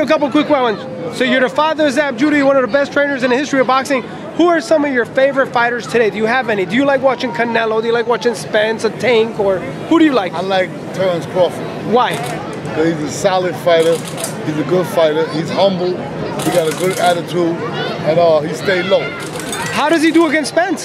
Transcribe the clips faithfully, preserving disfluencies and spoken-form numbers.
A couple quick ones. So you're the father of Zab Judah, one of the best trainers in the history of boxing. Who are some of your favorite fighters today? Do you have any? Do you like watching Canelo? Do you like watching Spence, a Tank, or who do you like? I like Terrence Crawford. Why? He's a solid fighter. He's a good fighter. He's humble. He got a good attitude, and uh, he stayed low. How does he do against Spence?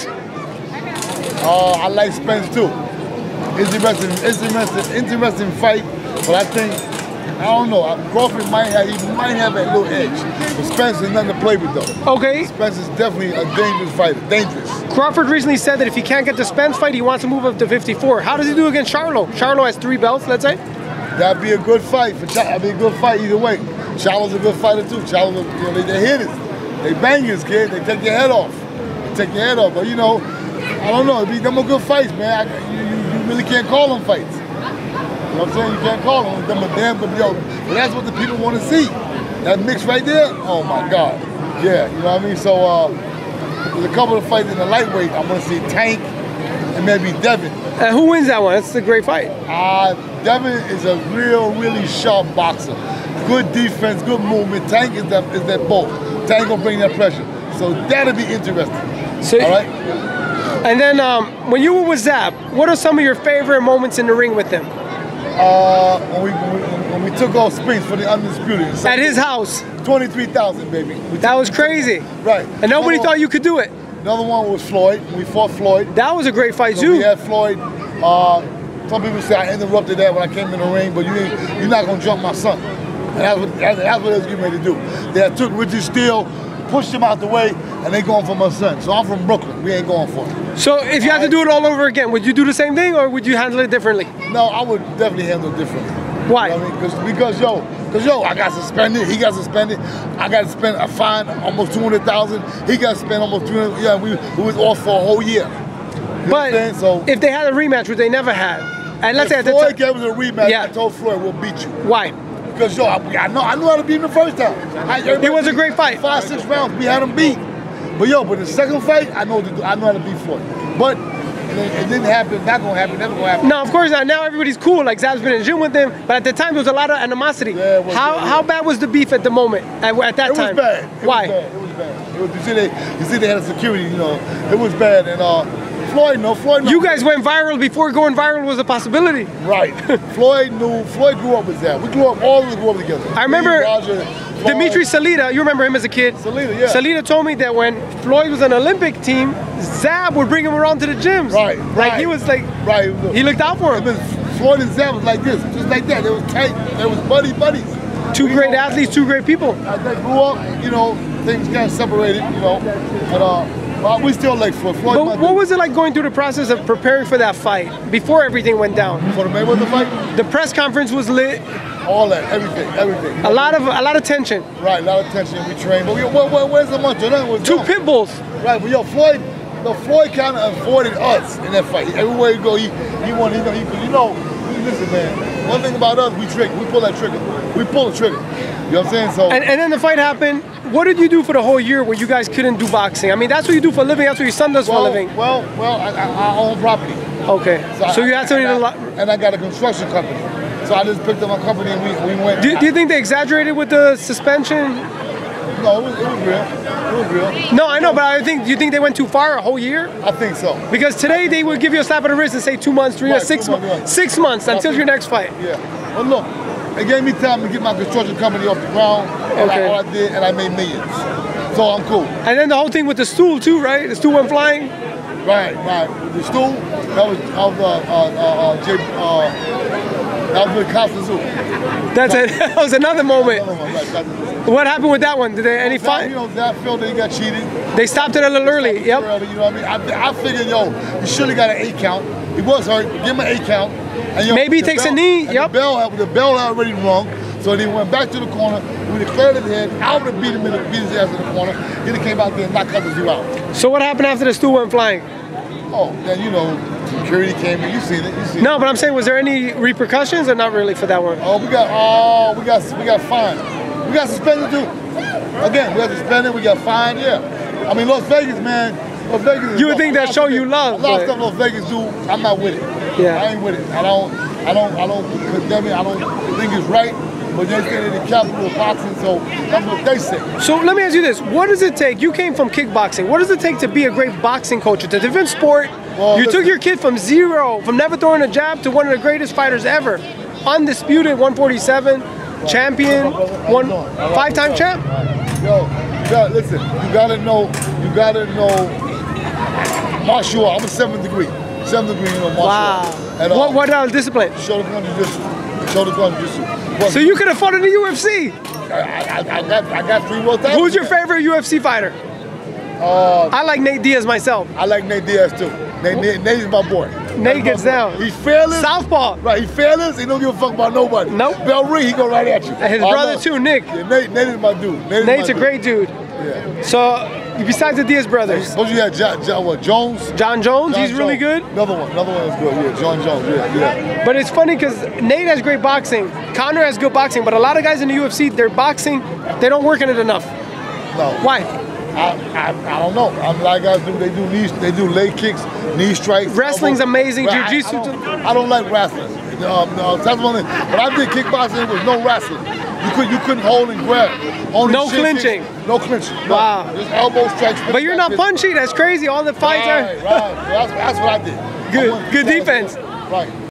Uh, I like Spence too. Interesting, interesting, interesting fight, but I think I don't know. Crawford might have he might have that little edge, but Spence is nothing to play with though. Okay. Spence is definitely a dangerous fighter. Dangerous. Crawford recently said that if he can't get the Spence fight, he wants to move up to fifty-four. How does he do against Charlo? Charlo has three belts, let's say. That'd be a good fight for Charlo. That'd be a good fight either way. Charlo's a good fighter too. Charlo, you know, they, they hitters, they bangers, kid. They take your head off. They take your head off. But you know, I don't know. It'd be them are good fights, man. I, you, you, you really can't call them fights. You know what I'm saying? You can't call them. Them are damn good. Yo, but that's what the people want to see. That mix right there. Oh my God. Yeah. You know what I mean? So uh, there's a couple of fights in the lightweight. I'm gonna see Tank and maybe Devin. And who wins that one? That's a great fight. Uh, Devin is a real, really sharp boxer. Good defense, good movement. Tank is that is that bolt. Tank gonna bring that pressure. So that'll be interesting. So, all right. And then um, when you were with Zab, what are some of your favorite moments in the ring with him? Uh, when we when we, when we took off Spinks for the Undisputed. At his house. twenty-three thousand, baby. We that took, was crazy. Right. And nobody another thought one, you could do it. Another one was Floyd. We fought Floyd. That was a great fight so too. We had Floyd. Uh, some people say I interrupted that when I came in the ring, but you ain't, you're not gonna jump my son. And that's what that's, that's what they was getting ready to do. They took Richard Steele, pushed him out the way, and they going for my son. So I'm from Brooklyn. We ain't going for him. So if you had to do it all over again, would you do the same thing or would you handle it differently? No, I would definitely handle it differently. Why? You know what I mean? Cause, because yo, because yo, I got suspended. He got suspended. I got to spend a fine almost two hundred thousand. He got to spend almost three hundred. Yeah, we we was off for a whole year. You but so if they had a rematch, which they never had, and let's say if Floyd gave us a rematch, yeah. I told Floyd we'll beat you. Why? Because yo, I, I know I knew how to beat him the first time. I, it was a great fight. Five, six rounds, we had him beat. But yo, but the second fight, I know to, I know how to beat Floyd. But it didn't happen. Not gonna happen. Never gonna happen. No, of course not. Now everybody's cool. Like Zab's been in the gym with him, but at the time there was a lot of animosity. Yeah, was, how yeah, yeah. how bad was the beef at the moment? At, at that it time, it was bad. It Why? Was bad. It was bad. It was, you see, they you see they had a security. You know, it was bad. And uh, Floyd, no, Floyd. No. You guys went viral before going viral was a possibility. Right. Floyd knew. Floyd grew up with Zab. We grew up. All of us grew up together. I remember. Me, Roger, Dimitri Salita, you remember him as a kid? Salita, yeah. Salita told me that when Floyd was on an Olympic team, Zab would bring him around to the gyms. Right, Like right. he was like, right. he looked out for him. Was, Floyd and Zab was like this, just like that. They was tight. They was buddy buddies. Two we great know, athletes, two great people. As they grew up, you know, things kind of separated, you know. But uh, but we still like Floyd. Floyd But what was it like going through the process of preparing for that fight before everything went down? For the Mayweather fight? The press conference was lit. All that, everything, everything. A lot of a lot of tension. Right, a lot of tension. We trained, but we, where, where, where's the munch? Two gone. pit bulls. Right, but yo, Floyd, no, Floyd kind of avoided us in that fight. Everywhere you go, he he wanted, he, he, you know, listen, man. One thing about us, we trick, we pull that trigger, we pull the trigger. You know what I'm saying? So. And, and then the fight happened. What did you do for the whole year where you guys couldn't do boxing? I mean, that's what you do for a living. That's what your son does well, for a living. Well, well, I, I, I own property. Okay. So, so I, you had something and to. I, and I got a construction company. So I just picked up my company and we, we went. Do, do you think they exaggerated with the suspension? No, it was, it was real. It was real. No, I know, but I think. Do you think they went too far? A whole year? I think so. Because today they would give you a slap on the wrist and say two months, three right, months, six two months, months, right. six months until your next fight. Yeah. Well, look, they gave me time to get my construction company off the ground. And Okay. I, all I did, and I made millions. So I'm cool. And then the whole thing with the stool too, right? The stool went flying. Right, right. With the stool, that was that was uh, uh, uh, uh, J, uh, that was with Cosell. That's it. That was another moment. Another one, right, What happened with that one? Did they any that, fight? You know, that felt that he got cheated. They stopped it a little early. Yep. Early, you know what I mean? I, I figured, yo, he should have got an eight count. He was hurt. Give him an eight count. And, yo, Maybe he the takes bell, a knee. and Yep. The bell, the bell already rung. So they went back to the corner. We declared his head. I would have beat him in the beat his ass in the corner. He done came out there and knocked others you out. So what happened after the stool went flying? Oh, then you know, security came in. You seen it. You seen No, it. but I'm saying, was there any repercussions or not really for that one? Oh, we got. Oh, we got. We got fined. We got suspended too. Again, we got suspended. We got fined. Yeah. I mean, Las Vegas, man. Las Vegas. Is You would think that show you A love. lot but- of stuff Las Vegas do. I'm not with it. Yeah. I ain't with it. I don't. I don't. I don't condemn it. I don't think it's right. but they say they're the capital of boxing, so that's what they say. So let me ask you this: what does it take? You came from kickboxing. What does it take to be a great boxing coach? It's a different sport. Well, you listen. took your kid from zero, from never throwing a jab, to one of the greatest fighters ever, undisputed one forty-seven champion, one five-time champ. Yo, you gotta, listen. You gotta know. You gotta know martial art. I'm a seventh degree. Seventh degree, you know, martial Wow. art. And, what uh, what uh, discipline? Shotokan Jiu-Jitsu. Shotokan Jiu-Jitsu. So you could have fought in the U F C. I, I, I got I got three more times. Who's your favorite U F C fighter? Uh, I like Nate Diaz myself. I like Nate Diaz too. Nate, Nate, Nate is my boy. Nate gets down. He's fearless. Southpaw. Right, he's fearless. He don't give a fuck about nobody. Nope. Bell ring, he go right at you. And his I brother love- too, Nick. Yeah, Nate, Nate is my dude. Nate is Nate's my a dude. great dude. Yeah. So besides the Diaz brothers, Suppose you had John, John, what, Jones? John Jones, John he's really Jones. good. Another one, another one is good. Yeah, John Jones. Yeah, yeah. But it's funny because Nate has great boxing. Conor has good boxing, but a lot of guys in the U F C, they're boxing, they don't work in it enough. No. Why? I, I, I don't know. A lot of guys do. They do knees. They do leg kicks, knee strikes. Wrestling's elbows. amazing, But I- jiu-jitsu I, too. don't- I don't like wrestling. Um, no, that's one thing. But I did kickboxing. There was no wrestling. You could you couldn't hold and grab. Only No shin clinching. kicks. No clinching. No. Wow. Just elbow strikes. But you're not punchy, that's crazy. All the fights Right, are right. That's, that's what I did. good. I went- Good defense. Right.